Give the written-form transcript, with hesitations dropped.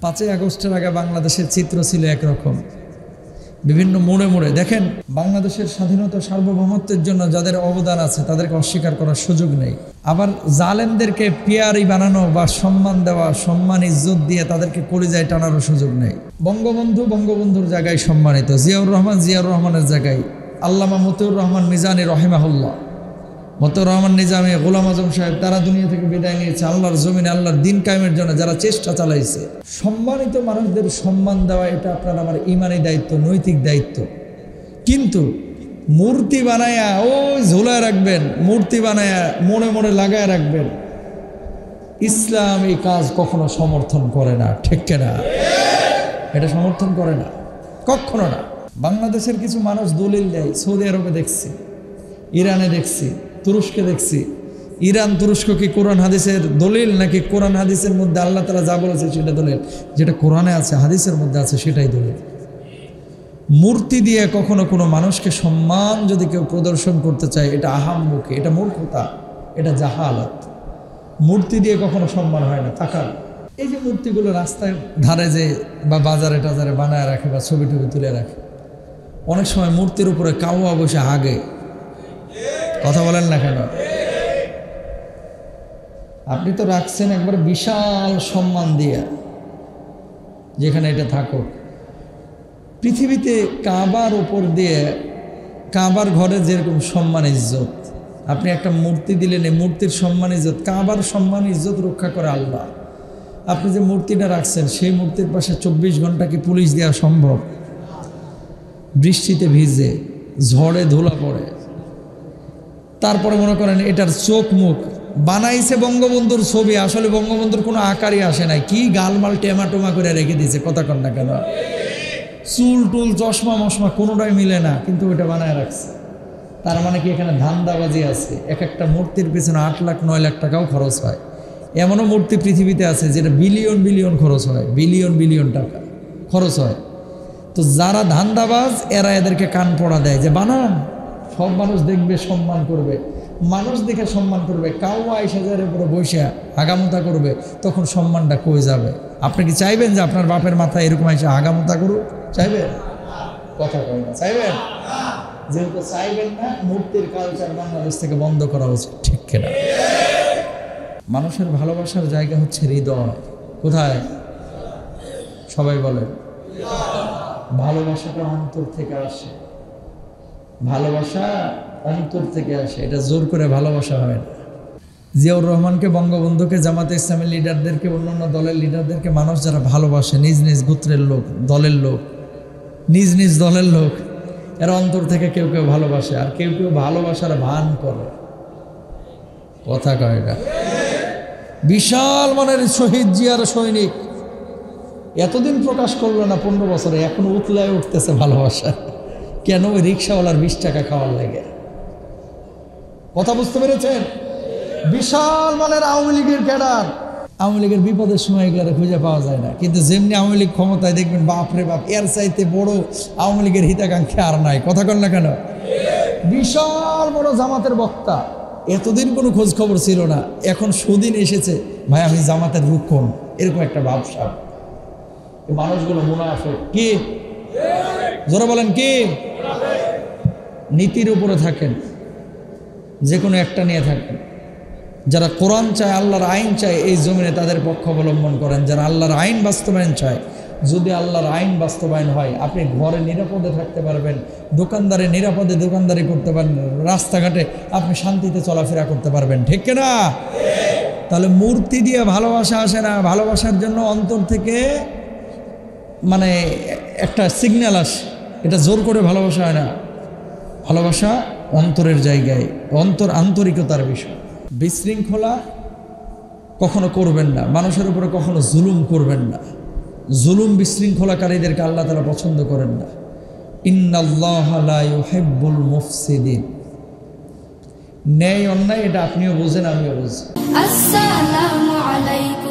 5ই আগস্টের আগে বাংলাদেশের চিত্র ছিল একরকম। বিভিন্ন মোড়ে মোড়ে দেখেন, বাংলাদেশের স্বাধীনতা সার্বভৌমত্বের জন্য যাদের অবদান আছে তাদেরকে অস্বীকার করার সুযোগ নেই। আবার জালেমদেরকে পিয়ারি বানানো বা সম্মান দেওয়া, সম্মান ইজ্জত দিয়ে তাদেরকে কলিজায় টানারও সুযোগ নেই। বঙ্গবন্ধুর জায়গায় সম্মানিত, জিয়াউর রহমানের জায়গায়, আল্লামা মতিউর রহমান মিজানী রহিমাহুল্লাহ, মতিউর রহমান নিজামী, গোলাম আজম সাহেব, তারা দুনিয়া থেকে বিদায় নিয়েছে। আল্লাহর জমিনে আল্লাহর দিন কায়েমের জন্য যারা চেষ্টা চালাইছে, সম্মানিত মানুষদের সম্মান দেওয়া এটা আপনার আমার ইমানি দায়িত্ব, নৈতিক দায়িত্ব। কিন্তু মূর্তি বানায়া ওই ঝোলায় রাখবেন, মূর্তি বানায়া মোড়ে মোড়ে লাগায় রাখবেন, ইসলাম এই কাজ কখনো সমর্থন করে না। ঠিক না? এটা সমর্থন করে না, কখনো না। বাংলাদেশের কিছু মানুষ দলিল দেয়, সৌদি আরবে দেখছি, ইরানে দেখছি, তুরস্কে দেখছি। ইরান তুরস্ক কি কোরআন হাদিসের দলিল, নাকি কোরআন হাদিসের মধ্যে আল্লাহ তাআলা যা বলেছে সেটা দলিল? যেটা কোরআনে আছে, হাদিসের মধ্যে আছে, সেটাই দলিল। মূর্তি দিয়ে কখনো কোনো মানুষকে সম্মান যদি কেউ প্রদর্শন করতে চায়, এটা আহাম্মুখী, এটা মূর্খতা, এটা জাহালাত। মূর্তি দিয়ে কখনো সম্মান হয় না। তাকান, এই যে মূর্তিগুলো রাস্তায় ধারে যে বা বাজারে টাজারে বানায় রাখে বা ছবি টবি তুলে রাখে, অনেক সময় মূর্তির উপরে কাউয়া বসে হাগে। কথা বলেন না কেন? আপনি তো রাখছেন একবার বিশাল সম্মান দিয়ে, যেখানে এটা থাকুক। পৃথিবীতে কাবার উপর দিয়ে, কাবার ঘরে যেরকম সম্মান ইজ্জত, আপনি একটা মূর্তি দিলেন, এই মূর্তির সম্মান ইজ্জত, কাবার সম্মান ইজ্জত রক্ষা করে আল্লাহ। আপনি যে মূর্তিটা রাখছেন, সেই মূর্তির পাশে 24 ঘন্টা কি পুলিশ দেওয়া সম্ভব? বৃষ্টিতে ভিজে, ঝড়ে ধুলা পড়ে, তারপরে মনে করেন এটার চোখ মুখ বানাইছে বঙ্গবন্ধুর ছবি, আসলে বঙ্গবন্ধুর কোনো আকারই আসে নাই, কি গালমাল টেমাটোমা করে রেখে দিয়েছে। কথা কন না কেন? চুল টুল চশমা মশমা কোনোটাই মিলে না, কিন্তু ওইটা বানায় রাখছে। তার মানে কি এখানে ধান্দাবাজি আছে? এক একটা মূর্তির পেছনে 8 লাখ 9 লাখ টাকাও খরচ হয়। এমনও মূর্তি পৃথিবীতে আছে যেটা বিলিয়ন বিলিয়ন খরচ হয়, বিলিয়ন বিলিয়ন টাকা খরচ হয়। তো যারা ধান্দাবাজ, এরা এদেরকে কান পড়া দেয় যে বানান, সব মানুষ দেখবে, সম্মান করবে, মানুষ দেখে সম্মান করবে। কাউ 22,000 উপরে বসে হাগামুতা করবে, তখন সম্মানটা কই যাবে? আপনি কি চাইবেন যে আপনার বাপের মাথায় এরকম এসে হাগামুতা করুক? চাইবেন? কথা কয় না, চাইবেন? যেহেতু চাইবেন না, মূর্তির কালচার বাংলাদেশ থেকে বন্ধ করা উচিত। ঠিক কিনা? মানুষের ভালোবাসার জায়গা হচ্ছে হৃদয়। কোথায়? সবাই বলেন। ভালোবাসাটা অন্তর থেকে আসে, ভালোবাসা অন্তর থেকে আসে, এটা জোর করে ভালোবাসা হয় না। জিয়াউর রহমানকে, বঙ্গবন্ধুকে, জামাতে ইসলামের লিডারদেরকে, অন্যান্য দলের লিডারদেরকে মানুষ যারা ভালোবাসে, নিজ নিজ গোত্রের লোক, দলের লোক, নিজ নিজ দলের লোক, এরা অন্তর থেকে কেউ কেউ ভালোবাসে, আর কেউ কেউ ভালোবাসার ভান করে। কথা কয় না? বিশাল মানের শহীদ জিয়ার সৈনিক এতদিন প্রকাশ করলো না, 15 বছরে, এখন উতলায় উঠতেছে ভালোবাসা। কেন? ওই রিক্সাওয়ালার 20 টাকা খাওয়ার লাগে। কথা বুঝতে পেরেছেন? বিশাল মানের আওয়ামী লীগের ক্যাডার, আওয়ামী লীগের বিপদের সময় এগুলো খুঁজে পাওয়া যায় না, কিন্তু যেমনি আওয়ামী লীগ ক্ষমতায়, দেখবেন বাপরে বাপ, এর চাইতে বড় আওয়ামী লীগের হিতাকাঙ্ক্ষী আর নাই। কথা কন না কেন? বিশাল বড় জামাতের বক্তা, এতদিন কোনো খোঁজ খবর ছিল না, এখন সুদিন এসেছে, ভাই আমি জামাতের রুক্ষণ, এরকম একটা ভাবসাব। মানুষগুলো মুনাফিক। কি? জোরে বলেন কি? নীতির উপরে থাকেন, যে কোনো একটা নিয়ে থাকেন। যারা কোরআন চায়, আল্লাহর আইন চায়, এই জমিনে তাদের পক্ষ অবলম্বন করেন। যারা আল্লাহর আইন বাস্তবায়ন চায়, যদি আল্লাহর আইন বাস্তবায়ন হয়, আপনি ঘরে নিরাপদে থাকতে পারবেন, দোকানদারে নিরাপদে দোকানদারি করতে পারবেন, রাস্তাঘাটে আপনি শান্তিতে চলাফেরা করতে পারবেন। ঠিক না? তাহলে মূর্তি দিয়ে ভালোবাসা আসে না। ভালোবাসার জন্য অন্তর থেকে মানে একটা সিগন্যাল আসে, এটা জোর করে ভালোবাসা হয় না। ভালোবাসা অন্তরের জায়গায়, আন্তরিকতার বিষয়। বিশৃঙ্খলা কখনো করবেন না, মানুষের উপরে কখনো জুলুম করবেন না। জুলুম বিশৃঙ্খলাকারীদেরকে আল্লাহ তাআলা পছন্দ করেন না। ইন্নাল্লাহা লা ইউহিব্বুল মুফসিদিন। ন্যায় অন্যায় এটা আপনিও বুঝেন, আমিও বুঝি। আসসালামু আলাইকুম।